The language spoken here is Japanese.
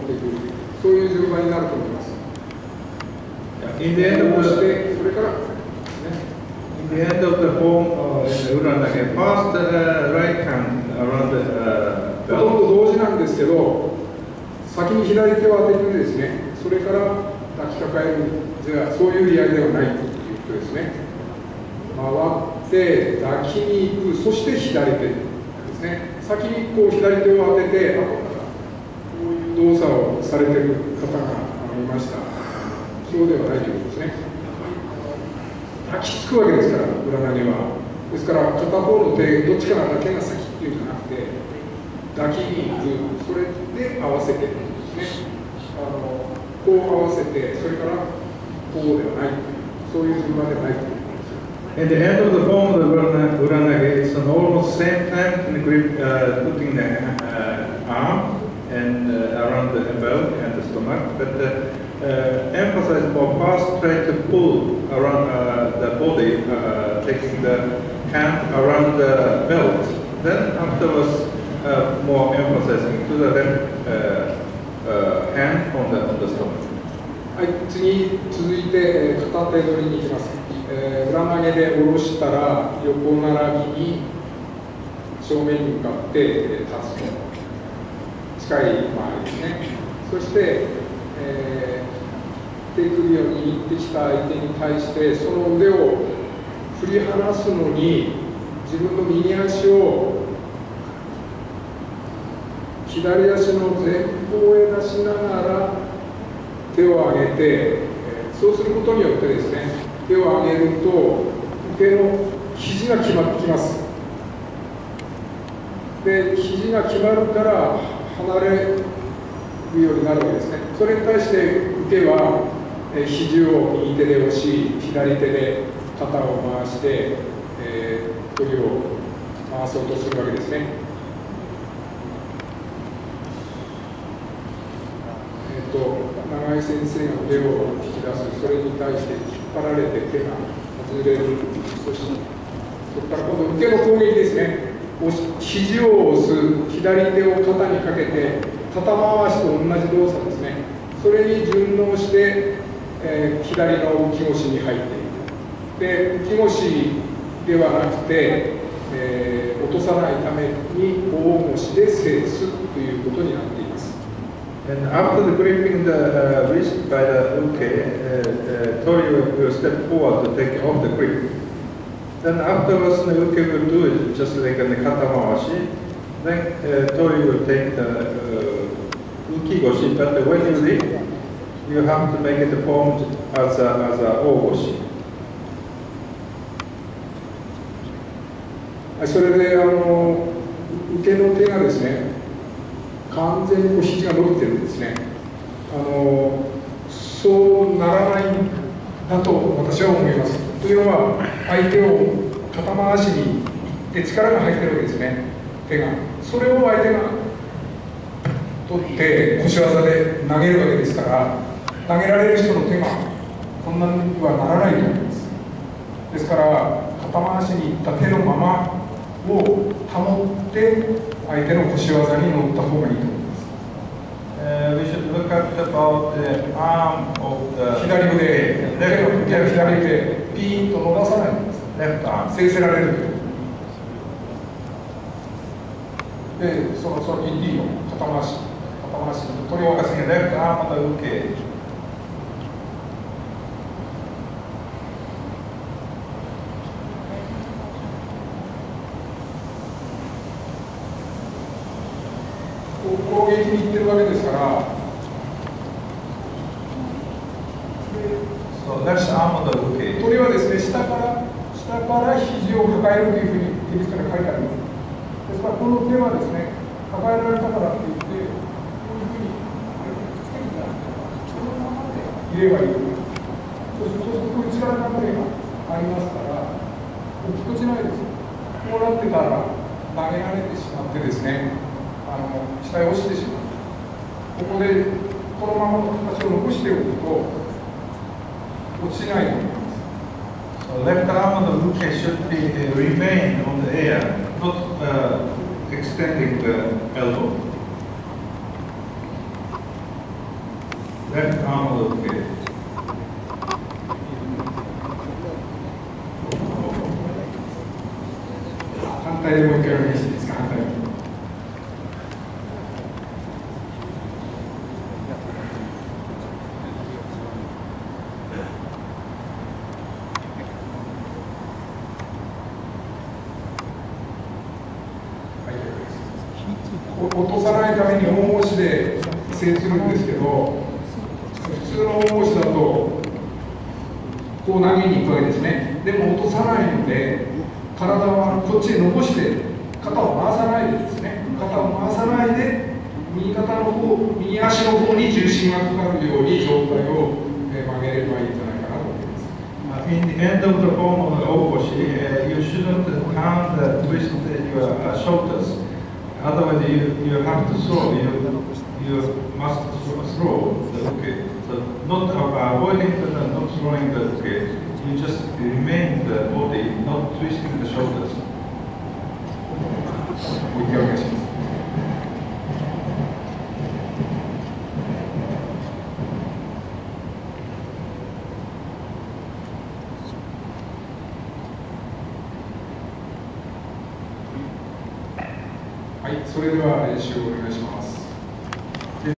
っていく、そういう順番になると思います。 In the end of the, それから、 in the end of the form in the uranage, pass the right hand around the ほとんど同時なんですけど、先に左手を当ててですね、それから抱きかかえる、じゃあそういうやりではないということですね。回って抱きに行く、そして左手ですね。先にこう左手を当てて、後からこういう動作をされている方がいました。そうではないということですね。抱きつくわけですから、裏投げは。ですから、片方の手、どっちかだけが先っていうんじゃなくて、抱きに行く、それで合わせてですね。こう合わせて、それからこうではない、そういう順番ではないということです。 At the end of the form of the uranage, it's an almost same time in the grip, putting the arm and around the belt and the stomach, but emphasize more fast try to pull around the body, taking the hand around the belt. Then afterwards, more emphasizing to the left hand on the stomach. はい、次続いて片手取りに行きます。裏投げで下ろしたら横並びに正面に向かって立つと近い周りですね。そして、手首を握ってきた相手に対してその腕を振り離すのに自分の右足を左足の前方へ出しながら手を上げて、そうすることによってですね、手を上げると手の肘が決まってきます。で、肘が決まるから離れるようになるわけですね。それに対して受けは肘を右手で押し、左手で肩を回して、鳥を回そうとするわけですね。長井先生が腕を引き出す、それに対して引っ張られて手が外れる、そしてそこから今度、受けの攻撃ですね、肘を押す、左手を肩にかけて、肩回しと同じ動作ですね、それに順応して、左の浮き腰に入っていく。で、浮き腰ではなくて、落とさないために大腰で制すということになっています。 And after the gripping the wrist by the uke, Tori will step forward to take off the grip. Then afterwards the uke will do it just like in the katamawashi. Then Tori will take the ukigoshi, but when you leave, you have to make it formed as a ogoshi. それで受けの手がですね、完全に肘が伸びてるんですね。そうならないんだと私は思います。というのは、相手を肩回しに行って力が入ってるわけですね、手が。それを相手が取って腰技で投げるわけですから、投げられる人の手がこんなにはならないと思います。ですから、肩回しに行った手のままを保って相手の腰技に乗った方がいいと思います。 We should look at about the arm of the 左腕、左腕、ピーンと伸ばさないんです。 left arm. 制せられる。で、そのインディの肩回し、 取り分かすぎる left arm of the uke. 攻撃に行ってるわけですから、鳥はですね、下から肘を抱えるというふうにテキストに書いてあります。ですから、この手はですね、抱えられたからといって、こういうふうにつけるんじゃなくて、このままで入ればいいと思います。そうすると、こういう力関係がありますから、落ちないです。こうなってたら投げられてしまってですね、下へ落ちてしまう。ここでこのままの形を残しておくと落ちないと思います。 So left arm of the uke should remain on the air, not extending the elbow. Left arm will look okay. 反対でもう一回お願いしていいですか。反対。落とさないために重押しで制するんですけど、普通の重押しだとこう投げに行くわけですね。でも落とさないので、体はこっちへ残して肩を回さないでですね、肩を回さないで右肩の方、右足の方に重心がかかるように上体を曲げればいいんじゃないかなと思います。 In the end of the form of the oboshi, you shouldn't count the twist your shoulders. Otherwise, you have to throw. You must throw the uke. So not avoiding the not throwing the uke. You just remain the body, not twisting the shoulders. もう一回お願いします。はい、それでは練習をお願いします。